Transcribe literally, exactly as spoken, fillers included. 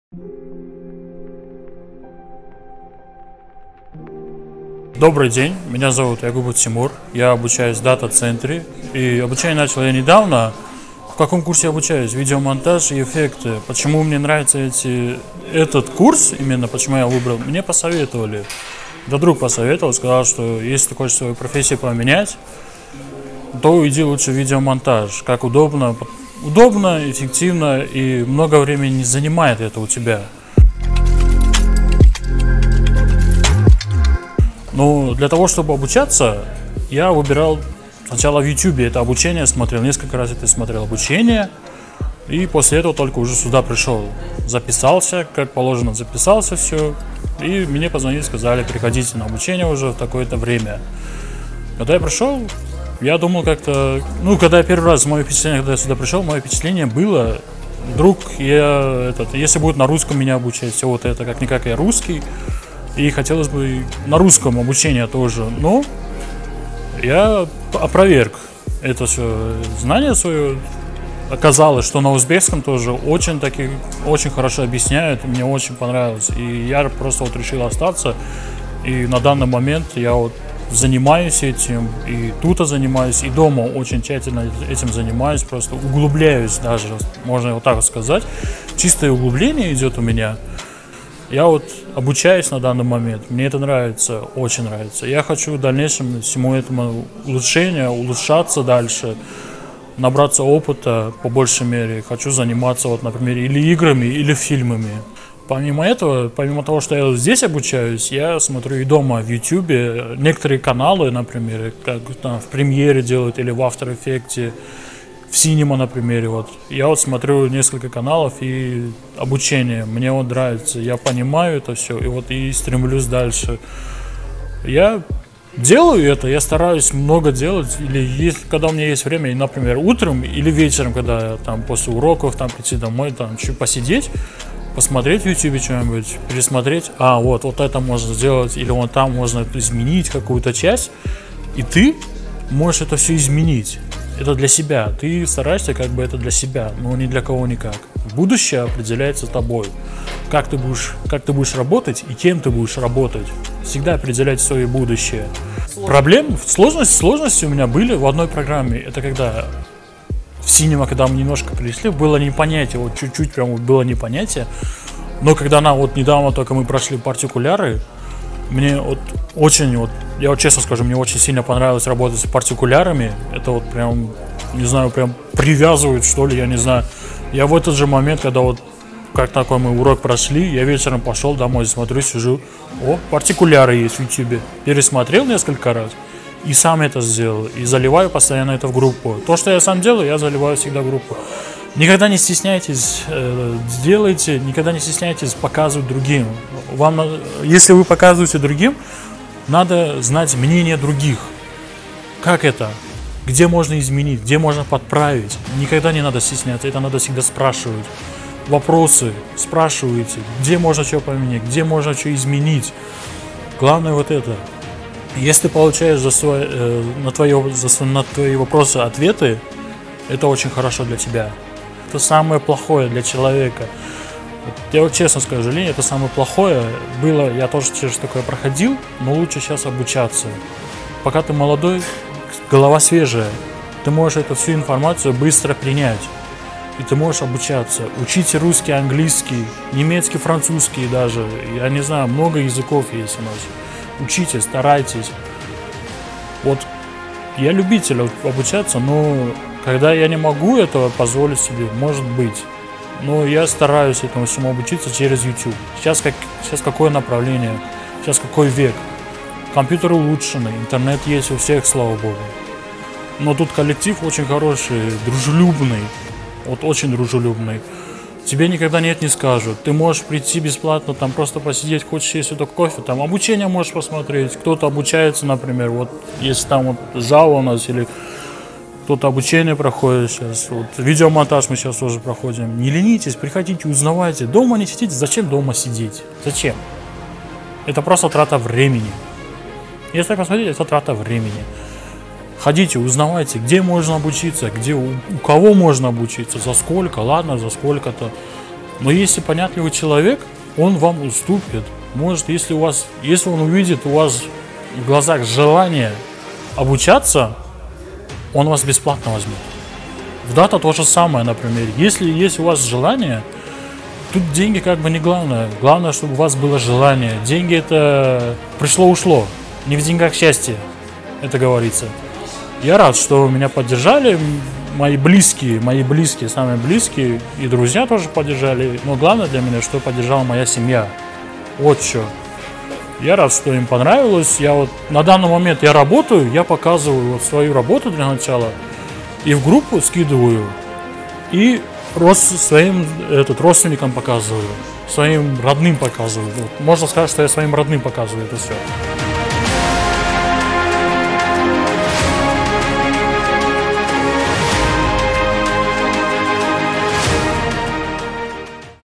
Добрый день, меня зовут Ягубов Тимур, я обучаюсь в дата-центре, и обучение начал я недавно. В каком курсе я обучаюсь? Видеомонтаж и эффекты. Почему мне нравится эти, этот курс, именно почему я выбрал? Мне посоветовали, да друг посоветовал, сказал, что если ты хочешь свою профессию поменять, то иди лучше в видеомонтаж, как удобно, удобно, эффективно и много времени не занимает это у тебя. Ну, для того, чтобы обучаться, я выбирал сначала в ютубе это обучение, смотрел, несколько раз это смотрел обучение, и после этого только уже сюда пришел. Записался, как положено, записался все, и мне позвонили, сказали, приходите на обучение уже в такое-то время. Когда я пришел, я думал как-то, ну, когда я первый раз, мое впечатление, когда я сюда пришел, мое впечатление было, вдруг я, этот, если будет на русском меня обучать, все вот это, как-никак я русский, и хотелось бы на русском обучение тоже, но я опроверг это все знание свое. Оказалось, что на узбекском тоже очень таки, очень хорошо объясняют, мне очень понравилось, и я просто вот решил остаться, и на данный момент я вот занимаюсь этим, и тут занимаюсь, и дома очень тщательно этим занимаюсь, просто углубляюсь даже, можно вот так вот сказать, чистое углубление идет у меня. Я вот обучаюсь на данный момент, мне это нравится, очень нравится. Я хочу в дальнейшем всему этому улучшения, улучшаться дальше, набраться опыта по большей мере. Хочу заниматься, вот, например, или играми, или фильмами. Помимо этого, помимо того, что я здесь обучаюсь, я смотрю и дома в ютубе некоторые каналы, например, как там в премьере делают или в After Effects, в Cinema, например, вот. Я вот смотрю несколько каналов и обучение, мне вот нравится, я понимаю это все, и вот и стремлюсь дальше. Я делаю это, я стараюсь много делать, или есть, когда у меня есть время, например, утром или вечером, когда там после уроков там прийти домой, там чуть посидеть, посмотреть в ютубе что-нибудь, пересмотреть, а вот, вот это можно сделать, или вот там можно изменить какую-то часть, и ты можешь это все изменить. Это для себя. Ты стараешься как бы это для себя, но не для кого никак. Будущее определяется тобой. Как ты будешь, как ты будешь работать и кем ты будешь работать. Всегда определять свое будущее. Проблем, сложности, сложности у меня были в одной программе. Это когда в Cinema, когда мы немножко пришли, было непонятие, вот чуть-чуть прям было непонятие. Но когда она вот недавно только мы прошли партикуляры, мне вот очень, вот, я вот честно скажу, мне очень сильно понравилось работать с партикулярами. Это вот прям, не знаю, прям привязывает, что ли, я не знаю. Я в этот же момент, когда вот, как такой мы урок прошли, я вечером пошел домой, смотрю, сижу, о, партикуляры есть в ютубе. Пересмотрел несколько раз и сам это сделал. И заливаю постоянно это в группу. То, что я сам делаю, я заливаю всегда в группу. Никогда не стесняйтесь, э, делайте, никогда не стесняйтесь показывать другим. Вам, если вы показываете другим, надо знать мнение других. Как это? Где можно изменить, где можно подправить. Никогда не надо стесняться, это надо всегда спрашивать. Вопросы спрашивайте, где можно что поменять, где можно что изменить. Главное вот это. Если ты получаешь за свой, э, на, твое, за, на твои вопросы ответы, это очень хорошо для тебя. Это самое плохое для человека. Я вот честно скажу, сожалению, это самое плохое. Было, я тоже через такое проходил, но лучше сейчас обучаться. Пока ты молодой, голова свежая, ты можешь эту всю информацию быстро принять. И ты можешь обучаться. Учите русский, английский, немецкий, французский даже. Я не знаю, много языков есть у нас. Учите, старайтесь. Вот я любитель обучаться, но когда я не могу этого позволить себе, может быть. Но я стараюсь этому всему обучиться через YouTube. Сейчас, как, сейчас какое направление? Сейчас какой век? Компьютеры улучшены, интернет есть у всех, слава богу. Но тут коллектив очень хороший, дружелюбный. Вот очень дружелюбный. Тебе никогда нет не скажут. Ты можешь прийти бесплатно, там просто посидеть, хочешь есть это кофе, там обучение можешь посмотреть. Кто-то обучается, например, вот если там вот Java у нас или кто-то обучение проходит сейчас. Вот видеомонтаж мы сейчас тоже проходим. Не ленитесь, приходите, узнавайте. Дома не сидите. Зачем дома сидеть? Зачем? Это просто трата времени. Если так посмотреть, это трата времени. Ходите, узнавайте, где можно обучиться, где, у, у кого можно обучиться, за сколько, ладно, за сколько-то. Но если понятливый человек, он вам уступит. Может, если у вас, если он увидит у вас в глазах желание обучаться, он вас бесплатно возьмет. В дата то же самое, например. Если есть у вас желание, тут деньги как бы не главное. Главное, чтобы у вас было желание. Деньги это пришло-ушло. Не в деньгах счастье, это говорится. Я рад, что меня поддержали. Мои близкие, мои близкие, самые близкие, и друзья тоже поддержали. Но главное для меня, что поддержала моя семья. Вот что. Я рад, что им понравилось. Я вот на данный момент я работаю, я показываю вот свою работу для начала. И в группу скидываю, и рост, своим этот, родственникам показываю, своим родным показываю. Вот, можно сказать, что я своим родным показываю это все.